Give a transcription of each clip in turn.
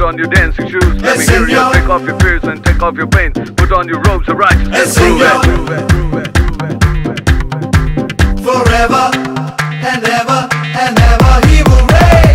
on your dancing shoes. Let me hear you. Take off your fears and take off your pain. Put on your robes of righteousness. Prove it. Forever and ever and ever he will reign.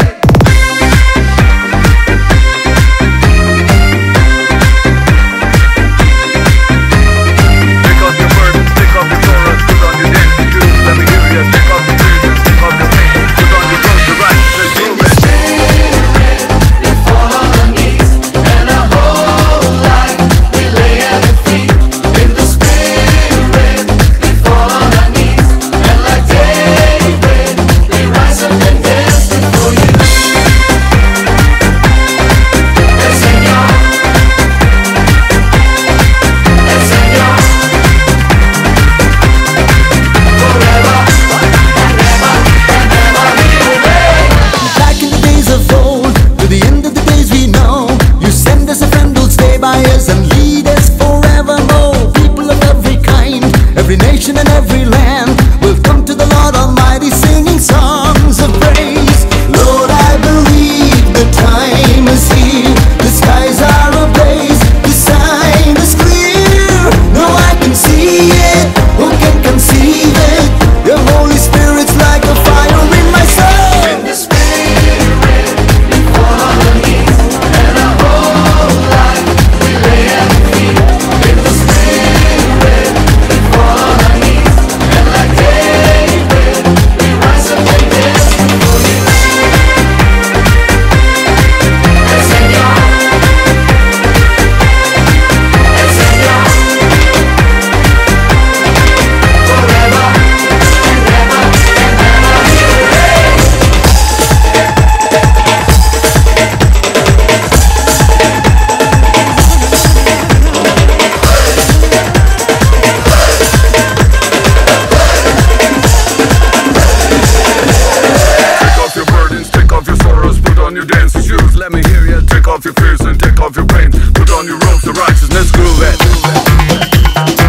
Take off your burdens, take off your sorrows, put on your dancing shoes. Let me hear you. Take off your fears and take off your pain. Put on your robes of righteousness. Prove it. We fall on our knees and our whole life we lay at His feet. In the Spirit we fall on our knees and like David we rise up and dance before You. El Señor, El Señor, forever and ever He will reign. Back in the days of old, to the end of the days we know, You send us a friend who'll stay by us and lead us forevermore. People of every kind, every nation and every land will come to the Lord Almighty singing songs of praise. Lord, I believe the time is here, the skies are ablaze, the sign is clear. No I can see it, who can conceive it? The Holy Spirit's like a fire in my soul. In the Spirit we fall on our knees and our whole life we lay at His feet. In the Spirit we fall on our knees and like David we rise up and dance before You. El Señor, El Señor, forever and ever He will reign. Take off your burdens, take off your sorrows, put on your dancing shoes. Let me hear you. Take off your fears and take off your pain. Put on your robes of righteousness. Groove it.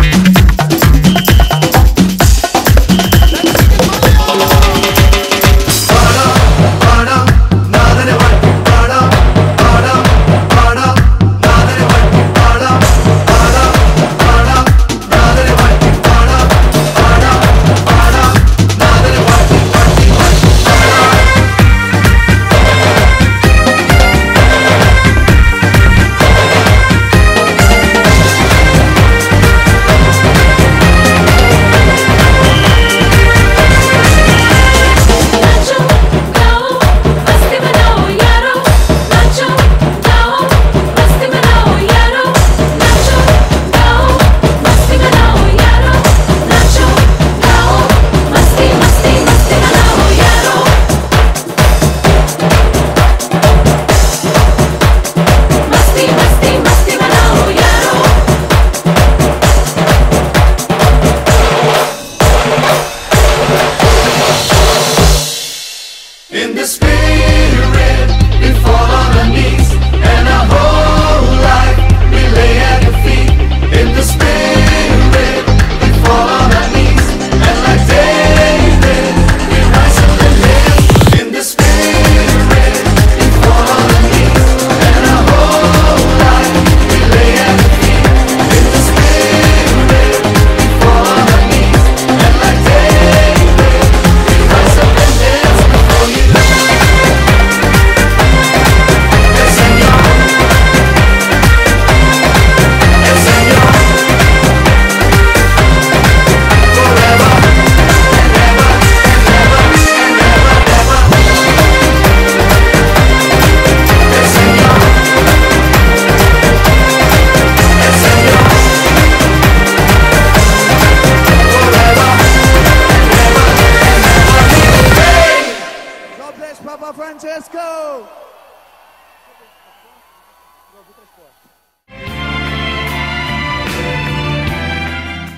In the Spirit we fall on our knees and our whole life we lay at Your feet. In the Spirit we fall on our knees and like David we rise up and dance. In the Spirit we fall on our knees and our whole life we lay at Your feet. In the Spirit we fall on our knees and like David we rise up and dance before You. El Señor, El Señor, forever and ever and ever and ever. El Señor, El Señor, forever and ever He will reign. God bless Papa Francesco.